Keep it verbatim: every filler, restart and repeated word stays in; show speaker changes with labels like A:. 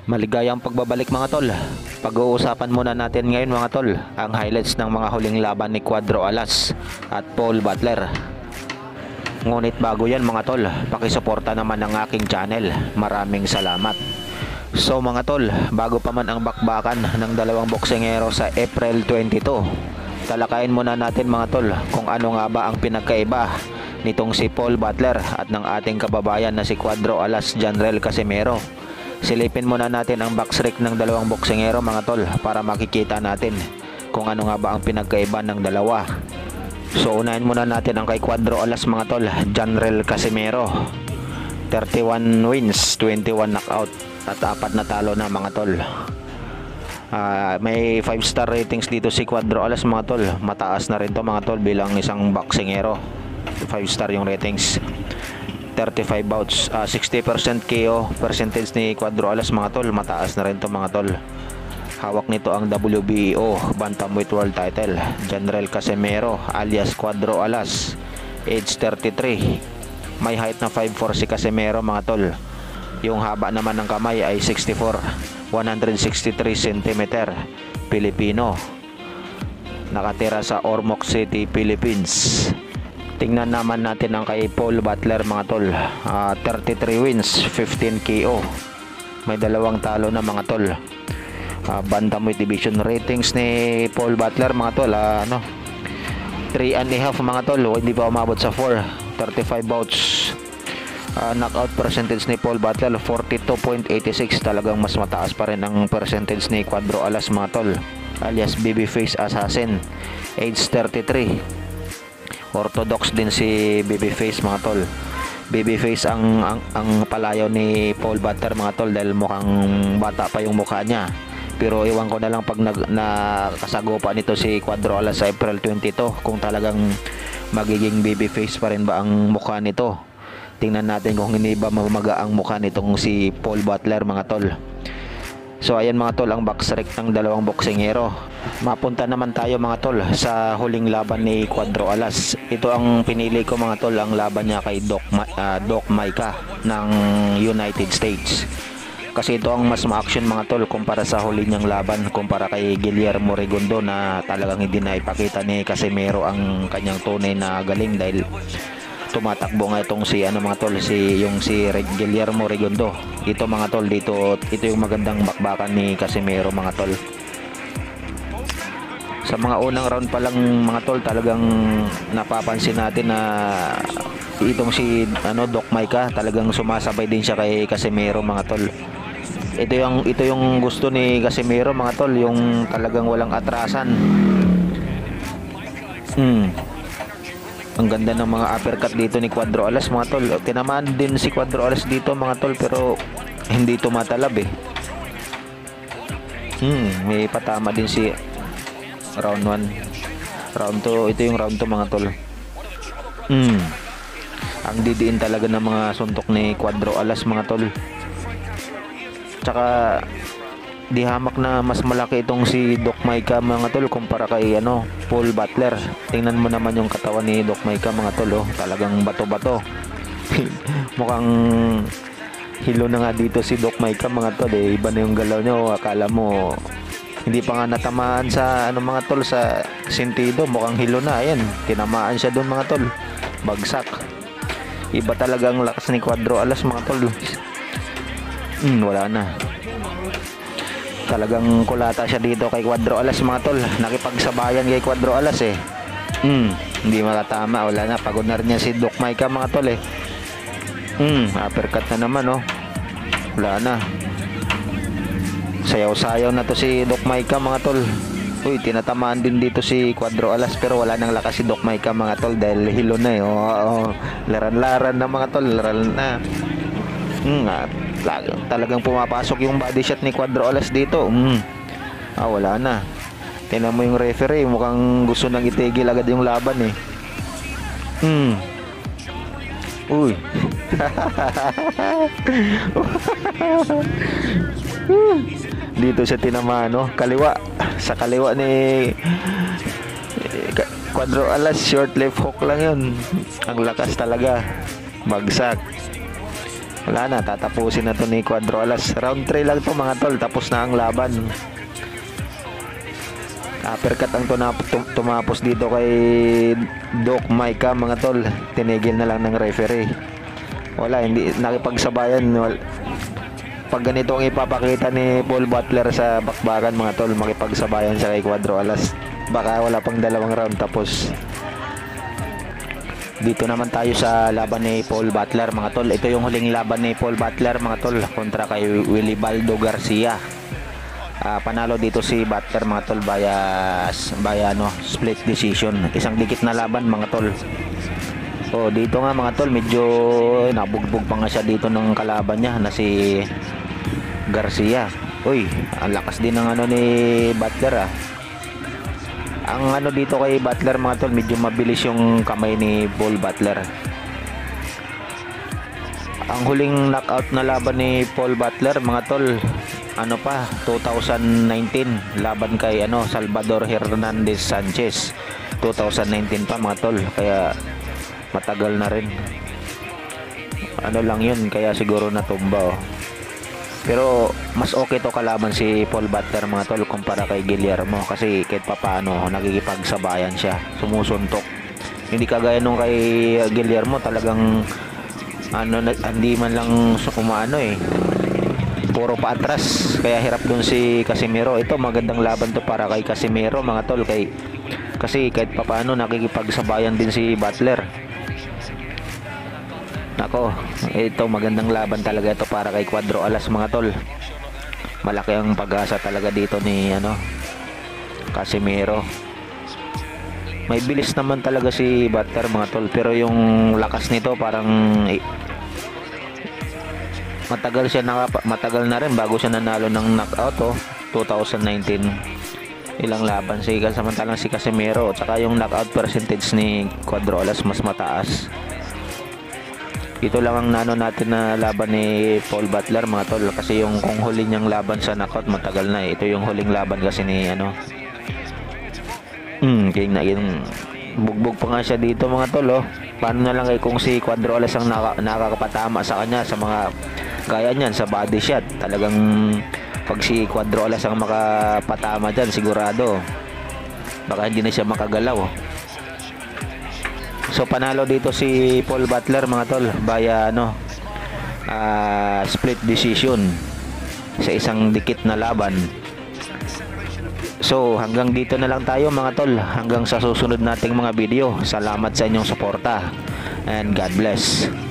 A: Maligayang pagbabalik mga tol. Pag-uusapan muna natin ngayon mga tol ang highlights ng mga huling laban ni Cuadro Alas at Paul Butler. Ngunit bago yan mga tol, pakisuporta naman ang aking channel. Maraming salamat. So mga tol, bago pa man ang bakbakan ng dalawang boksingero sa April twenty-two, talakayin muna natin mga tol kung ano nga ba ang pinagkaiba nitong si Paul Butler at ng ating kababayan na si Cuadro Alas Riel Casimero. Silipin muna natin ang backstreak ng dalawang boksingero mga tol para makikita natin kung ano nga ba ang pinagkaiba ng dalawa. So unahin muna natin ang kay Cuadro Alas mga tol, Riel Casimero. thirty-one wins, twenty-one knockout at apat na talo na mga tol. Uh, may five star ratings dito si Cuadro Alas mga tol. Mataas na rin to mga tol bilang isang boksingero. five star yung ratings. thirty-five bouts, uh, sixty percent K O percentage ni Cuadro Alas mga tol. Mataas na rin to mga tol. Hawak nito ang W B O Bantamweight World Title. Riel Casimero alias Cuadro Alas, age thirty-three. May height na five four si Casimero mga tol. Yung haba naman ng kamay ay sixty-four, one sixty-three centimeter. Pilipino. Nakatira sa Ormoc City, Philippines. Tingnan naman natin ang kay Paul Butler mga tol. uh, thirty-three wins, fifteen K O. May dalawang talo na mga tol. uh, Bantamweight division ratings ni Paul Butler mga tol, uh, ano, three and a half mga tol. Hindi pa umabot sa four. Thirty-five bouts. uh, Knockout percentage ni Paul Butler forty-two point eight six. Talagang mas mataas pa rin ang percentage ni Cuadro Alas mga tol, alias Babyface Assassin, age thirty-three. Orthodox din si Babyface mga tol. Babyface ang, ang ang palayaw ni Paul Butler mga tol dahil mukhang bata pa yung mukha niya. Pero iwan ko na lang pag nag, nakasagupa nito si Cuadro Alas sa April twenty-two kung talagang magiging babyface pa rin ba ang mukha nito. Tingnan natin kung hindi ba mamaga ang mukha nitong si Paul Butler mga tol. So ayan mga tol ang backstreak ng dalawang boksingero. Mapunta naman tayo mga tol sa huling laban ni Cuadro Alas. Ito ang pinili ko mga tol, ang laban niya kay Doc, uh, Doc Maika ng United States. Kasi ito ang mas ma-action mga tol kumpara sa huli niyang laban, kumpara kay Guillermo Regondo na talagang hindi na ipakita ni Casimero ang kanyang tunay na galing dahil tumatakbo nga itong si ano mga tol, si yung si Guillermo Regondo. Ito mga tol, dito ito yung magandang bakbakan ni Casimero mga tol. Sa mga unang round pa lang mga tol, talagang napapansin natin na itong si ano Doc Maika talagang sumasabay din siya kay Casimero mga tol. Ito yung ito yung gusto ni Casimero mga tol, yung talagang walang atrasan. Hmm. Ang ganda ng mga uppercut dito ni Cuadro Alas mga tol. Tinamaan din si Cuadro Alas dito mga tol pero hindi tumatalab eh. Hmm, may patama din si round one. Round two, ito yung round two mga tol. Hmm. Ang didiin talaga ng mga suntok ni Cuadro Alas mga tol. Tsaka di hamak na mas malaki itong si Doc Maika mga tol kumpara kay ano Paul Butler. Tingnan mo naman yung katawan ni Doc Maika mga tol, oh. Talagang bato-bato. Mukhang hilo na nga dito si Doc Maika mga tol eh. Iba na yung galaw niya, oh. Akala mo hindi pa nga natamaan sa ano mga tol sa sentido, mukhang hilo na. Ayan, tinamaan siya doon mga tol, bagsak. Iba talaga ang lakas ni Cuadro Alas mga tol. Hmm, wala na. Talagang kulata siya dito kay Cuadro Alas mga tol. Nakipagsabayan kay Cuadro Alas eh. Hmm, hindi makatama. Wala na, pagod na rin niya si Doc Maika mga tol eh. Hmm, uppercut na naman oh. Wala na. Sayaw-sayaw na to si Doc Maika mga tol. Uy, tinatamaan din dito si Cuadro Alas pero wala nang lakas si Doc Maika mga tol dahil hilo na eh. Oh, oh. Laran-laran na mga tol, laran na. Hmm, ah, talagang pumapasok yung body shot ni Cuadro Alas dito. Hmm. Ah, wala na. Tingnan mo yung referee, mukhang gusto nang itigil agad yung laban eh. Hmm. Uy. Dito siya tinamaan, no? Kaliwa. Sa kaliwa ni Cuadro Alas, short left hook lang yun. Ang lakas talaga. Bagsak. Wala na, tatapusin na to ni Cuadro Alas. Round three lang to mga tol, tapos na ang laban. Uppercut ang tunap, tum tumapos dito kay Doc Maika mga tol. Tinigil na lang ng referee. Wala, hindi nakipagsabayan. Wala. Pag ganito ang ipapakita ni Paul Butler sa bakbakan mga tol, makipagsabayan siya kay Cuadro Alas. Baka wala pang dalawang round tapos. Dito naman tayo sa laban ni Paul Butler mga tol. Ito yung huling laban ni Paul Butler mga tol kontra kay Wilibaldo Garcia. Uh, panalo dito si Butler mga tol via, via no, split decision. Isang dikit na laban mga tol. Oh, dito nga mga tol medyo eh, nabugbog pa nga siya dito ng kalaban niya na si Garcia. Uy, ang lakas din ng ano ni Butler ah. Ang ano dito kay Butler mga tol, medyo mabilis yung kamay ni Paul Butler. Ang huling knockout na laban ni Paul Butler mga tol, ano pa, two thousand nineteen laban kay ano Salvador Hernandez Sanchez. two thousand nineteen pa mga tol, kaya matagal na rin. Ano lang yun, kaya siguro natumba oh. Pero mas okay to kalaban si Paul Butler mga tol kumpara kay Guillermo, kasi kahit papaano nakikipagsabayan siya, sumusuntok. Hindi kagaya nung kay Guillermo, talagang ano, hindi man lang umaano eh, puro pa atras, kaya hirap dun si Casimero. Ito magandang laban to para kay Casimero mga tol, kay kasi kahit papaano nakikipagsabayan din si Butler. Nako, ito magandang laban talaga ito para kay Cuadro Alas mga tol. Malaki ang pag-asa talaga dito ni ano Casimero. May bilis naman talaga si Butler mga tol, pero yung lakas nito parang eh, matagal siya nakapa, matagal na rin bago siya nanalo ng knockout oh, two thousand nineteen. Ilang laban si samantalang si Casimero, at saka yung knockout percentage ni Cuadro Alas mas mataas. Ito lang ang nano natin na laban ni Paul Butler mga tol, kasi yung kung huli niyang laban sa knockout matagal na eh. Ito yung huling laban kasi ni ano hmm, king na yung bugbog pa nga siya dito mga tol oh. Paano na lang eh kung si Cuadro Alas ang naka, nakakapatama sa kanya sa mga gaya niyan sa body shot. Talagang pag si Cuadro Alas ang makapatama dyan, sigurado baka hindi na siya makagalaw oh. So panalo dito si Paul Butler mga tol via ano uh, split decision sa isang dikit na laban. So hanggang dito na lang tayo mga tol, hanggang sa susunod nating mga video. Salamat sa inyong suporta and God bless.